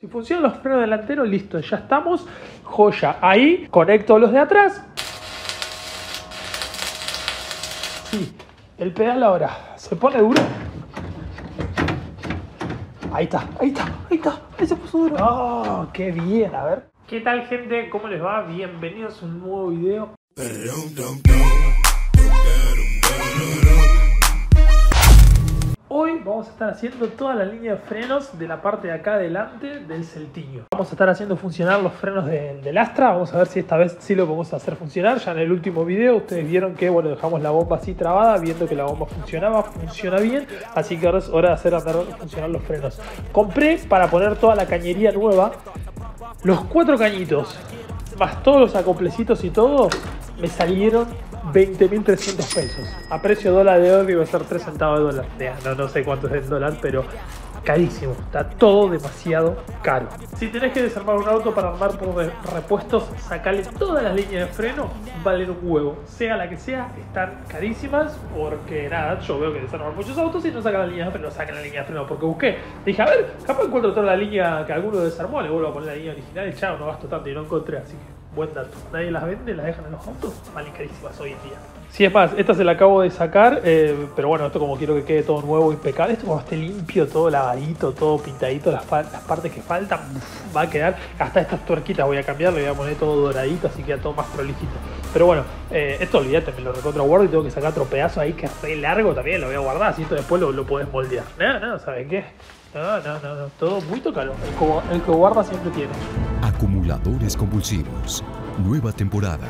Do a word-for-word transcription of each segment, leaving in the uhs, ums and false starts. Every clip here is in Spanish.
Si funcionan los frenos delanteros, listo, ya estamos. Joya. Ahí conecto los de atrás. Sí, el pedal ahora se pone duro. Ahí está, ahí está, ahí está. Ahí se puso duro. Oh, qué bien, a ver. ¿Qué tal, gente? ¿Cómo les va? Bienvenidos a un nuevo video. Hoy vamos a estar haciendo toda la línea de frenos de la parte de acá adelante del Celtiño. Vamos a estar haciendo funcionar los frenos de, del Astra. Vamos a ver si esta vez sí lo podemos hacer funcionar. Ya en el último video ustedes vieron que bueno, dejamos la bomba así trabada, viendo que la bomba funcionaba, funciona bien. Así que ahora es hora de hacer andar funcionar los frenos. Compré para poner toda la cañería nueva los cuatro cañitos, más todos los acoplecitos y todo, me salieron veinte mil trescientos pesos. A precio dólar de hoy debe ser tres centavos de dólar. No, no sé cuánto es el dólar, pero carísimo. Está todo demasiado caro. Si tenés que desarmar un auto para armar por repuestos, sacarle todas las líneas de freno, valen un huevo. Sea la que sea, están carísimas porque nada, yo veo que desarman muchos autos y no sacan la línea de freno, sacan la línea de freno porque busqué. Dije, a ver, capaz encuentro toda la línea que alguno desarmó, le vuelvo a poner la línea original y chao, no gasto tanto y no encontré, así que buen dato. Nadie las vende, las dejan en los autos, valen carísimas hoy en día. Sí, es más, esta se la acabo de sacar, eh, pero bueno, esto como quiero que quede todo nuevo, impecable. Esto como esté limpio, todo lavadito, todo pintadito, las, las partes que faltan, uf, va a quedar. Hasta estas tuerquitas voy a cambiar, le voy a poner todo doradito, así queda todo más prolijito. Pero bueno, eh, esto olvídate, me lo recontra guardo y tengo que sacar otro pedazo ahí que es re largo también, lo voy a guardar, así esto después lo, lo podés moldear. No, no, ¿sabes qué? No, no, no, no, todo muy tocado. El que, el que guarda siempre tiene. Acumuladores compulsivos, nueva temporada.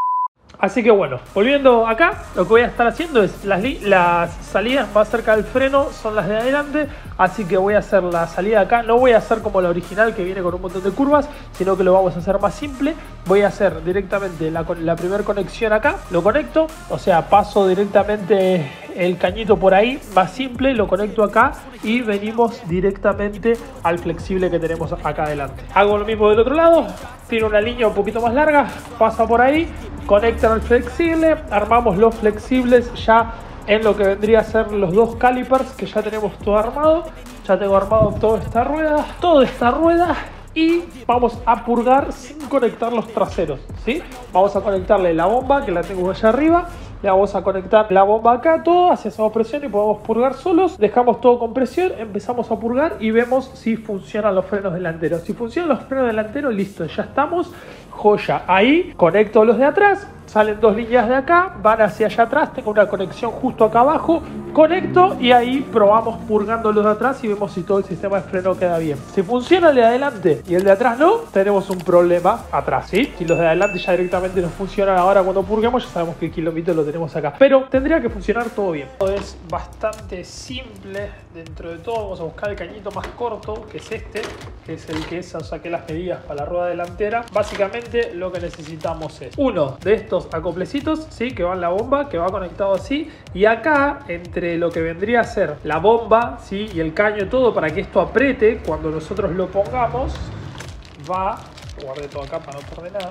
Así que bueno, volviendo acá, lo que voy a estar haciendo es las, las salidas más cerca del freno son las de adelante, así que voy a hacer la salida acá. No voy a hacer como la original que viene con un montón de curvas, sino que lo vamos a hacer más simple. Voy a hacer directamente la, la primera conexión acá, lo conecto, o sea, paso directamente el cañito por ahí, más simple, lo conecto acá y venimos directamente al flexible que tenemos acá adelante. Hago lo mismo del otro lado, tiro una línea un poquito más larga, pasa por ahí, conectan al flexible, armamos los flexibles ya en lo que vendría a ser los dos calipers que ya tenemos todo armado. Ya tengo armado toda esta rueda, toda esta rueda y vamos a purgar sin conectar los traseros, ¿sí? Vamos a conectarle la bomba que la tengo allá arriba. Le vamos a conectar la bomba acá, todo, así hacemos presión y podemos purgar solos. Dejamos todo con presión, empezamos a purgar y vemos si funcionan los frenos delanteros. Si funcionan los frenos delanteros, listo, ya estamos. Joya. Ahí conecto los de atrás, salen dos líneas de acá, van hacia allá atrás, tengo una conexión justo acá abajo, conecto y ahí probamos purgando los de atrás y vemos si todo el sistema de freno queda bien. Si funciona el de adelante y el de atrás no, tenemos un problema atrás, ¿sí? Si los de adelante ya directamente no funcionan ahora cuando purguemos, ya sabemos que el kilómetro lo tenemos acá. Pero tendría que funcionar todo bien. Todo es bastante simple dentro de todo. Vamos a buscar el cañito más corto, que es este, que es el que es, saqué las medidas para la rueda delantera. Básicamente lo que necesitamos es uno de estos acoplecitos, ¿sí? Que va en la bomba, que va conectado así. Y acá, entre lo que vendría a ser la bomba, ¿sí? Y el caño, todo para que esto apriete cuando nosotros lo pongamos, va... Guardé todo acá para no perder nada.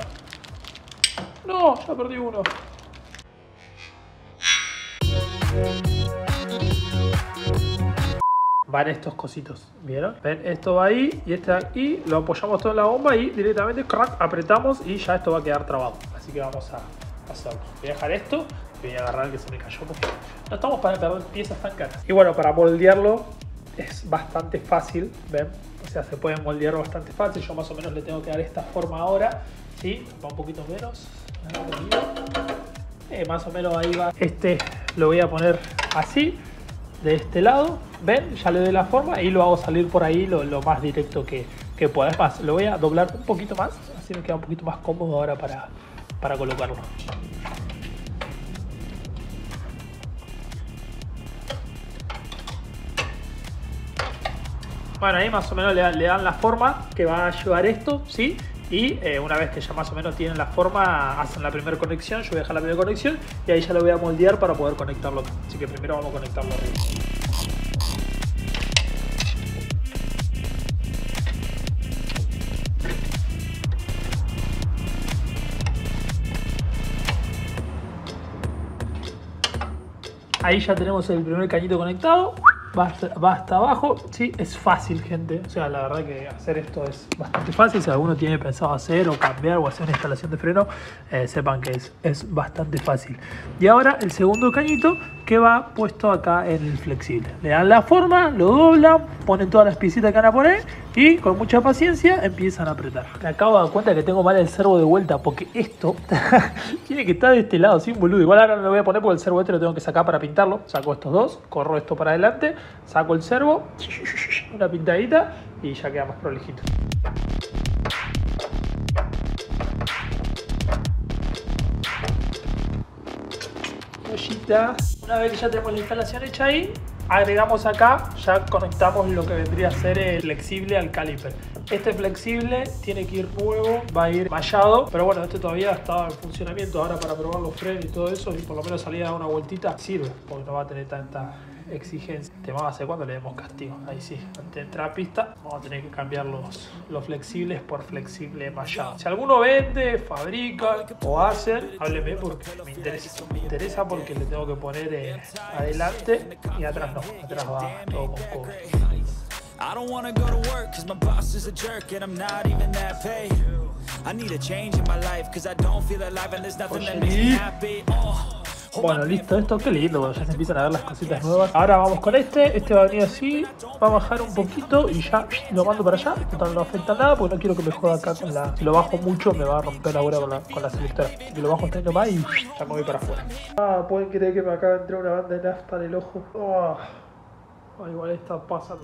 No, ya perdí uno. Van estos cositos, ¿vieron? Ven, esto va ahí y este aquí, lo apoyamos todo en la bomba y directamente crack, apretamos y ya esto va a quedar trabado. Así que vamos a hacerlo. Voy a dejar esto y voy a agarrar el que se me cayó porque no estamos para perder piezas tan caras. Y bueno, para moldearlo es bastante fácil, ¿ven? O sea, se puede moldear bastante fácil. Yo más o menos le tengo que dar esta forma ahora, ¿sí? Va un poquito menos. Eh, más o menos ahí va. Este lo voy a poner así. De este lado, ven, ya le doy la forma y lo hago salir por ahí lo, lo más directo que, que pueda. Es más, lo voy a doblar un poquito más, así me queda un poquito más cómodo ahora para, para colocarlo. Bueno, ahí más o menos le, le dan la forma que va a llevar esto, ¿sí? Y eh, una vez que ya más o menos tienen la forma, hacen la primera conexión. Yo voy a dejar la primera conexión y ahí ya lo voy a moldear para poder conectarlo acá. Así que primero vamos a conectarlo arriba. Ahí ya tenemos el primer cañito conectado. va hasta, va hasta abajo. Sí, es fácil, gente. O sea, la verdad que hacer esto es bastante fácil. Si alguno tiene pensado hacer o cambiar o hacer una instalación de freno, eh, sepan que es, es bastante fácil. Y ahora el segundo cañito que va puesto acá en el flexible. Le dan la forma, lo doblan, ponen todas las piecitas que van a poner y con mucha paciencia empiezan a apretar. Me acabo de dar cuenta que tengo mal el servo de vuelta porque esto tiene que estar de este lado, sin boludo. Igual ahora no lo voy a poner porque el servo este lo tengo que sacar para pintarlo. Saco estos dos, corro esto para adelante, saco el servo, una pintadita y ya queda más prolijito. Una vez que ya tenemos la instalación hecha ahí, agregamos acá, ya conectamos lo que vendría a ser el flexible al caliper. Este flexible tiene que ir nuevo, va a ir mallado, pero bueno, este todavía está en funcionamiento ahora para probar los frenos y todo eso, y por lo menos salir a dar una vueltita sirve, porque no va a tener tanta exigencia. Te va a hacer cuando le demos castigo. Ahí sí, antes de entrar a pista vamos a tener que cambiar los, los flexibles por flexible mallado. Si alguno vende, fabrica o hace, hábleme porque me interesa. Me interesa porque le tengo que poner eh, adelante y atrás no. Atrás va todo con cobre. I don't wanna go to work cause my boss is a jerk and I'm not even that paid. I need a change in my life cause I don't feel alive and there's nothing that makes me happy. Oh. Bueno, listo, esto qué lindo, cuando ya se empiezan a ver las cositas nuevas. Ahora vamos con este, este va a venir así, va a bajar un poquito y ya lo mando para allá. Total, no afecta nada porque no quiero que me joda acá con la... Si lo bajo mucho me va a romper la bola con la, con la selectora. Si lo bajo hasta ahí nomás y ya me voy para afuera. Ah, pueden creer que me acaba de entrar una banda de nafta en el ojo. Oh. Oh, igual está pasando.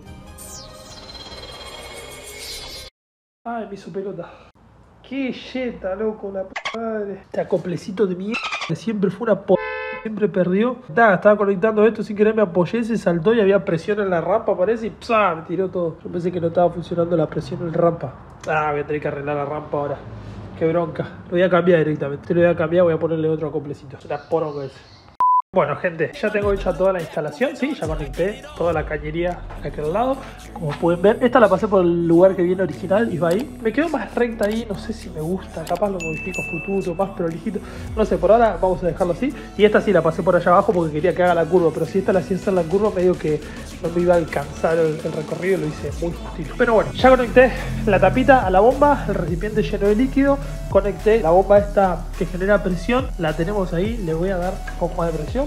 Ay, me hizo pelota. Qué yeta, loco, la p*** madre. Este acoplecito de mierda que siempre fue una p***. Siempre perdió. Nada, estaba conectando esto sin querer, me apoyé, se saltó y había presión en la rampa, parece, y ¡psa! Me tiró todo. Yo pensé que no estaba funcionando la presión en la rampa. Ah, voy a tener que arreglar la rampa ahora. Qué bronca. Lo voy a cambiar directamente. Lo voy a cambiar, voy a ponerle otro acoplecito. Una poronga ese. Bueno, gente, ya tengo hecha toda la instalación, sí, ya conecté toda la cañería de aquel lado. Como pueden ver, esta la pasé por el lugar que viene original y va ahí. Me quedó más recta ahí, no sé si me gusta, capaz lo modifico futuro, más prolijito. No sé, por ahora vamos a dejarlo así. Y esta sí la pasé por allá abajo porque quería que haga la curva, pero si esta la hacía hacer la curva, medio que no me iba a alcanzar el, el recorrido, lo hice muy justito. Pero bueno, ya conecté la tapita a la bomba, el recipiente lleno de líquido. Conecté la bomba esta que genera presión, la tenemos ahí, le voy a dar un poco más de presión.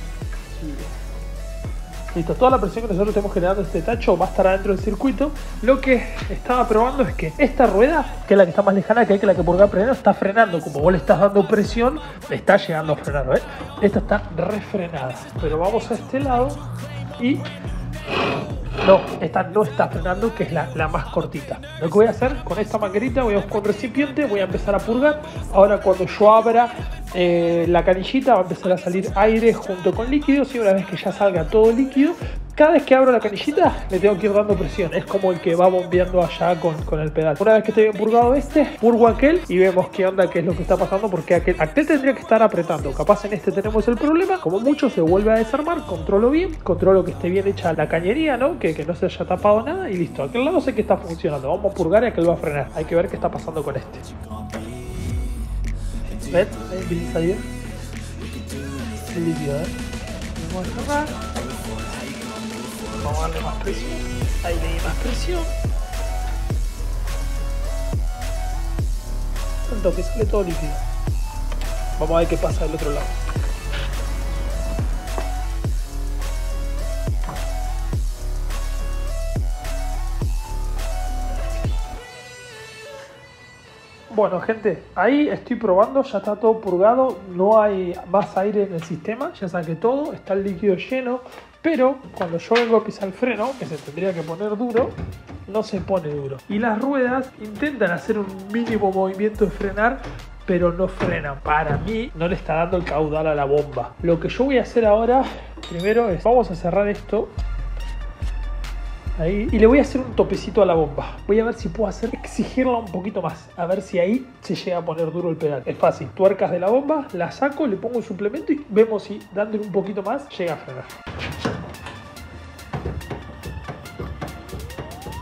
Listo, toda la presión que nosotros estamos generando en este tacho va a estar adentro del circuito. Lo que estaba probando es que esta rueda, que es la que está más lejana, que es la que purga freno, está frenando. Como vos le estás dando presión, le está llegando a frenar, ¿ves? Esta está refrenada. Pero vamos a este lado y... no, esta no está frenando, que es la, la más cortita. Lo que voy a hacer con esta manguerita, voy a buscar un recipiente, voy a empezar a purgar. Ahora cuando yo abra eh, la canillita va a empezar a salir aire junto con líquidos, y una vez que ya salga todo líquido, cada vez que abro la canillita le tengo que ir dando presión. Es como el que va bombeando allá con, con el pedal. Una vez que esté bien purgado este, purgo aquel y vemos qué onda, qué es lo que está pasando, porque aquel, aquel tendría que estar apretando. Capaz en este tenemos el problema, como mucho se vuelve a desarmar, controlo bien, controlo que esté bien hecha la cañería, ¿no? Que, que no se haya tapado nada y listo. Aquel lado sé que está funcionando, vamos a purgar y aquel va a frenar. Hay que ver qué está pasando con este. ¿Ven? Ahí empieza a salir el líquido, ¿eh? Vamos a cerrar. Vamos a darle más presión. Ahí le di más presión. Tanto que sale todo líquido. Vamos a ver qué pasa del otro lado. Bueno, gente, ahí estoy probando, ya está todo purgado, no hay más aire en el sistema, ya saqué todo, está el líquido lleno, pero cuando yo vengo a pisar el freno, que se tendría que poner duro, no se pone duro. Y las ruedas intentan hacer un mínimo movimiento de frenar, pero no frenan. Para mí no le está dando el caudal a la bomba. Lo que yo voy a hacer ahora, primero es, vamos a cerrar esto. Ahí, y le voy a hacer un topecito a la bomba. Voy a ver si puedo hacer exigirla un poquito más. A ver si ahí se llega a poner duro el pedal. Es fácil. Tuercas de la bomba, la saco, le pongo un suplemento y vemos si dándole un poquito más llega a frenar.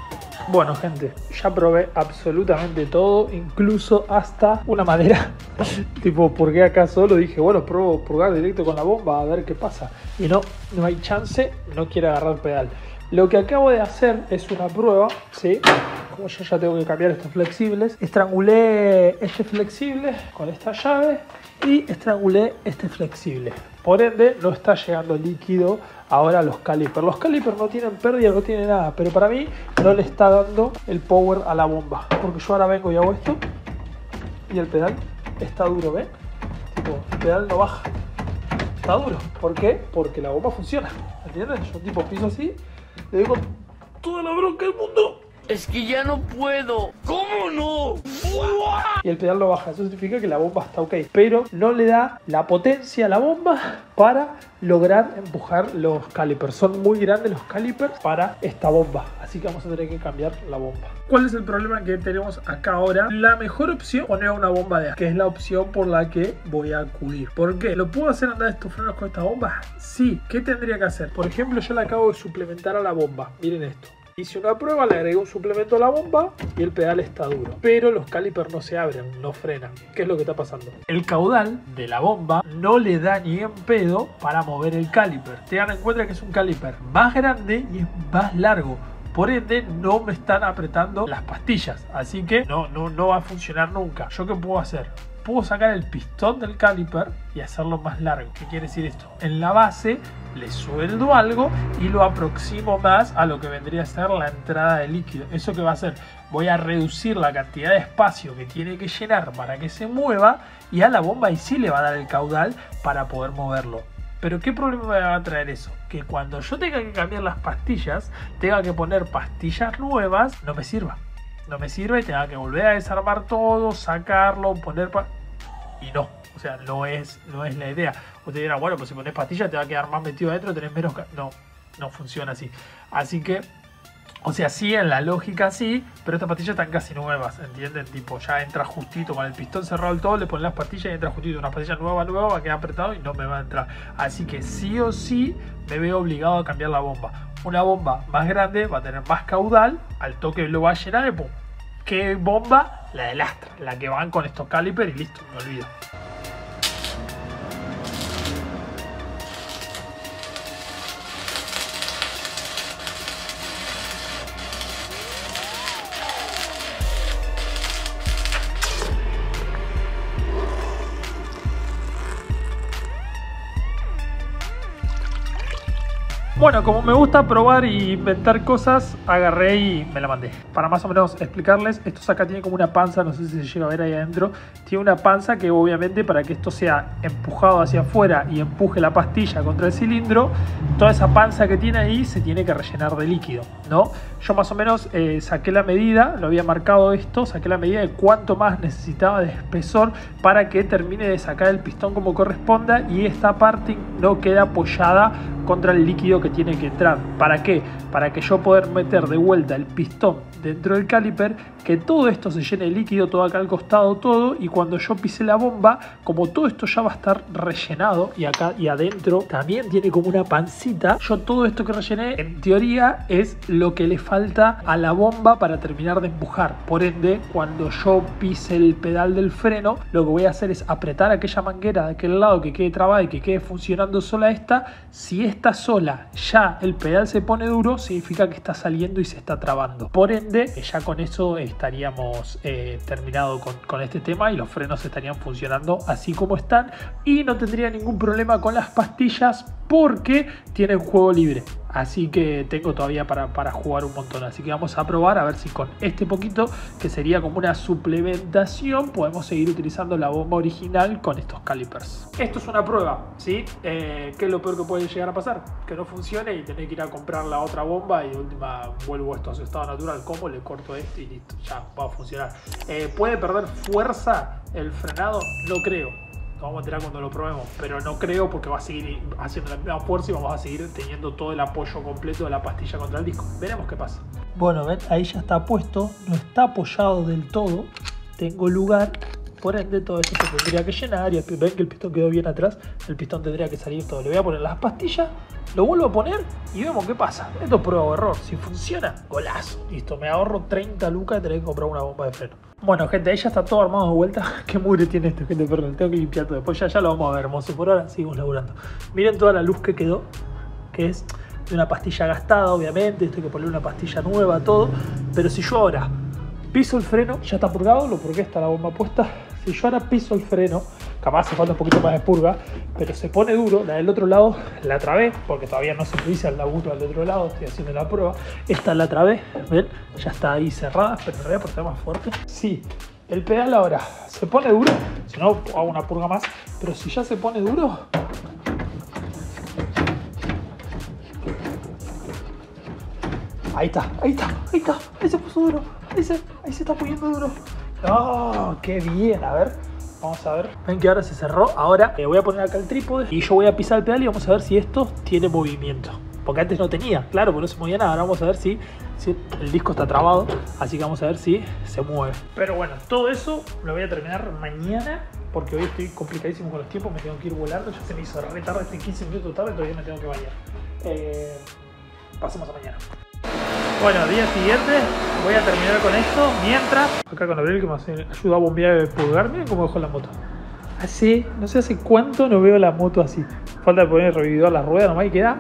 Bueno, gente, ya probé absolutamente todo, incluso hasta una madera. Tipo, porque acá solo dije, bueno, pruebo purgar directo con la bomba a ver qué pasa. Y no, no hay chance, no quiere agarrar pedal. Lo que acabo de hacer es una prueba, ¿sí? Como yo ya tengo que cambiar estos flexibles, estrangulé este flexible con esta llave y estrangulé este flexible. Por ende, no está llegando líquido ahora a los calipers. Los calipers no tienen pérdida, no tienen nada, pero para mí no le está dando el power a la bomba. Porque yo ahora vengo y hago esto y el pedal está duro, ¿ven? Tipo, el pedal no baja. Está duro. ¿Por qué? Porque la bomba funciona. ¿Entienden? Yo tipo piso así, le digo toda la bronca del mundo. Es que ya no puedo. ¿Cómo no? Y el pedal no baja. Eso significa que la bomba está ok. Pero no le da la potencia a la bomba para lograr empujar los calipers. Son muy grandes los calipers para esta bomba. Así que vamos a tener que cambiar la bomba. ¿Cuál es el problema que tenemos acá ahora? La mejor opción es poner una bomba de gas, que es la opción por la que voy a acudir. ¿Por qué? ¿Lo puedo hacer andar estos frenos con esta bomba? Sí. ¿Qué tendría que hacer? Por ejemplo, yo le acabo de suplementar a la bomba. Miren esto. Hice una prueba, le agregué un suplemento a la bomba y el pedal está duro. Pero los calipers no se abren, no frenan. ¿Qué es lo que está pasando? El caudal de la bomba no le da ni en pedo para mover el caliper. Tengan en cuenta que es un caliper más grande y es más largo. Por ende, no me están apretando las pastillas. Así que no, no, no va a funcionar nunca. ¿Yo qué puedo hacer? Puedo sacar el pistón del caliper y hacerlo más largo. ¿Qué quiere decir esto? En la base le sueldo algo y lo aproximo más a lo que vendría a ser la entrada de líquido. ¿Eso qué va a hacer? Voy a reducir la cantidad de espacio que tiene que llenar para que se mueva y a la bomba ahí sí le va a dar el caudal para poder moverlo. Pero ¿qué problema me va a traer eso? Que cuando yo tenga que cambiar las pastillas, tenga que poner pastillas nuevas, no me sirva. No me sirve y tenga que volver a desarmar todo, sacarlo, poner... Pa y no, o sea, no es, no es la idea. Usted dirá, bueno, pues si pones pastillas te va a quedar más metido adentro, tenés menos... No, no funciona así. Así que, o sea, sí, en la lógica sí, pero estas pastillas están casi nuevas, ¿entienden? Tipo, ya entra justito, con el pistón cerrado del todo, le ponen las pastillas y entra justito. Una pastilla nueva, nueva, va a quedar apretado y no me va a entrar. Así que sí o sí me veo obligado a cambiar la bomba. Una bomba más grande va a tener más caudal, al toque lo va a llenar y pum. ¿Qué bomba? La de Astra, la que van con estos calipers y listo, me olvido. Bueno, como me gusta probar y inventar cosas, agarré y me la mandé. Para más o menos explicarles, esto acá tiene como una panza, no sé si se llega a ver ahí adentro. Tiene una panza que obviamente para que esto sea empujado hacia afuera y empuje la pastilla contra el cilindro, toda esa panza que tiene ahí se tiene que rellenar de líquido, ¿no? Yo más o menos eh, saqué la medida, lo había marcado esto, saqué la medida de cuánto más necesitaba de espesor para que termine de sacar el pistón como corresponda y esta parte no quede apoyada contra el líquido que tiene que entrar. ¿Para qué? Para que yo poder meter de vuelta el pistón dentro del caliper, que todo esto se llene de líquido, todo acá al costado, todo, y cuando yo pise la bomba, como todo esto ya va a estar rellenado, y acá y adentro también tiene como una pancita, yo todo esto que rellené, en teoría, es lo que le falta a la bomba para terminar de empujar. Por ende, cuando yo pise el pedal del freno, lo que voy a hacer es apretar aquella manguera de aquel lado que quede trabada y que quede funcionando sola esta. Si esta sola ya el pedal se pone duro, significa que está saliendo y se está trabando. Por ende, ya con eso estaríamos eh, terminado con, con este tema y los frenos estarían funcionando así como están y no tendría ningún problema con las pastillas porque tienen juego libre. Así que tengo todavía para, para jugar un montón. Así que vamos a probar a ver si con este poquito, que sería como una suplementación, podemos seguir utilizando la bomba original con estos calipers. Esto es una prueba, ¿sí? Eh, ¿Qué es lo peor que puede llegar a pasar? Que no funcione y tener que ir a comprar la otra bomba y de última vuelvo esto a su estado natural. Como le corto este y listo, ya va a funcionar. Eh, ¿Puede perder fuerza el frenado? No creo. Lo vamos a enterar cuando lo probemos, pero no creo porque va a seguir haciendo la misma fuerza y vamos a seguir teniendo todo el apoyo completo de la pastilla contra el disco. Veremos qué pasa. Bueno, ven, ahí ya está puesto, no está apoyado del todo. Tengo lugar Por ende, todo esto se tendría que llenar y después ven que el pistón quedó bien atrás. El pistón tendría que salir todo. Le voy a poner las pastillas, lo vuelvo a poner y vemos qué pasa. Esto es prueba o error. Si funciona, golazo. Listo, me ahorro treinta lucas y tener que comprar una bomba de freno. Bueno, gente, ahí ya está todo armado de vuelta. Qué mugre tiene esto, gente, perdón. Tengo que limpiar todo. Después ya, ya lo vamos a ver, hermoso. Por ahora seguimos laburando. Miren toda la luz que quedó, que es de una pastilla gastada, obviamente. Esto hay que poner una pastilla nueva, todo. Pero si yo ahora piso el freno, ya está purgado, lo purgué, está la bomba puesta. Si yo ahora piso el freno, capaz hace falta un poquito más de purga, pero se pone duro, la del otro lado la trabé, porque todavía no se utiliza el laburo al otro lado, estoy haciendo la prueba. Esta la trabé, ven, ya está ahí cerrada, pero en realidad por estar más fuerte. Sí, el pedal ahora se pone duro, si no hago una purga más, pero si ya se pone duro, ahí está, ahí está, ahí está, ahí se puso duro, ahí se, ahí se está poniendo duro. ¡Oh, qué bien! A ver, vamos a ver. Ven que ahora se cerró. Ahora eh, voy a poner acá el trípode y yo voy a pisar el pedal y vamos a ver si esto tiene movimiento. Porque antes no tenía, claro, porque no se movía nada. Ahora vamos a ver si, si el disco está trabado, así que vamos a ver si se mueve. Pero bueno, todo eso lo voy a terminar mañana, porque hoy estoy complicadísimo con los tiempos, me tengo que ir volando. Ya se me hizo re tarde, estoy quince minutos tarde, todavía me tengo que bañar. Eh, pasemos a mañana. Bueno, día siguiente voy a terminar con esto. Mientras, acá con Gabriel que me hace, ayuda a bombear el pulgar. Miren cómo dejó la moto. Así, no sé hace cuánto no veo la moto así. Falta poner el revividor a la rueda nomás y queda.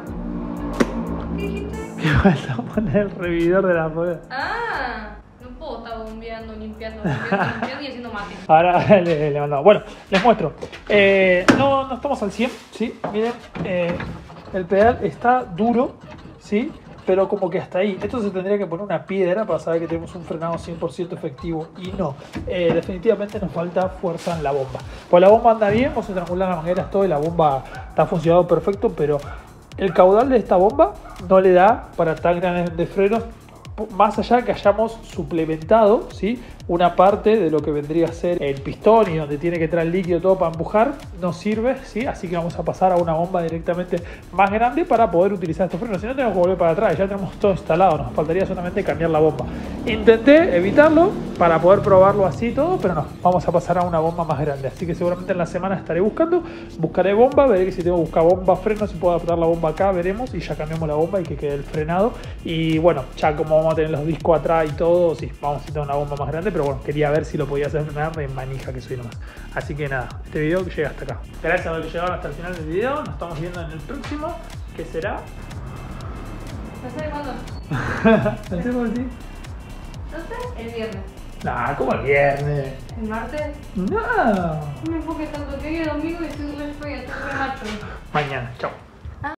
¿Qué dijiste? Que falta poner el revividor de la rueda. Ah, no puedo estar bombeando, limpiando, bombeando, limpiando y haciendo mate. Ahora le, le mandamos. Bueno, les muestro. Eh, no, no estamos al cien, ¿sí? Miren, eh, el pedal está duro, ¿sí? Pero como que hasta ahí. Esto se tendría que poner una piedra para saber que tenemos un frenado cien por ciento efectivo. Y no. Eh, definitivamente nos falta fuerza en la bomba. Pues la bomba anda bien, vamos a triangular las mangueras todo y la bomba está funcionando perfecto, pero el caudal de esta bomba no le da para tan grandes de frenos. Más allá que hayamos suplementado, ¿sí?, una parte de lo que vendría a ser el pistón y donde tiene que entrar el líquido todo para empujar, no sirve, ¿sí? Así que vamos a pasar a una bomba directamente más grande para poder utilizar estos frenos. Si no, tenemos que volver para atrás, ya tenemos todo instalado, nos faltaría solamente cambiar la bomba. Intenté evitarlo para poder probarlo así todo, pero no, vamos a pasar a una bomba más grande. Así que seguramente en la semana estaré buscando, buscaré bomba, veré que si tengo que buscar bomba, freno, si puedo adaptar la bomba acá, veremos, y ya cambiamos la bomba y que quede el frenado. Y bueno, ya como vamos a tener los discos atrás y todo, sí, vamos a necesitar una bomba más grande, pero bueno, quería ver si lo podía hacer frenar de manija que soy nomás. Así que nada, este video que llega hasta acá. Gracias a los que llegaron hasta el final del video, nos estamos viendo en el próximo, que será... ¿No sé cuándo? ¿No sé por ti? No sé, el viernes. Nah, ¿cómo el viernes? ¿El martes? No. No me enfoques tanto que hoy es domingo y estoy re fea, estoy re macho. Mañana, chao.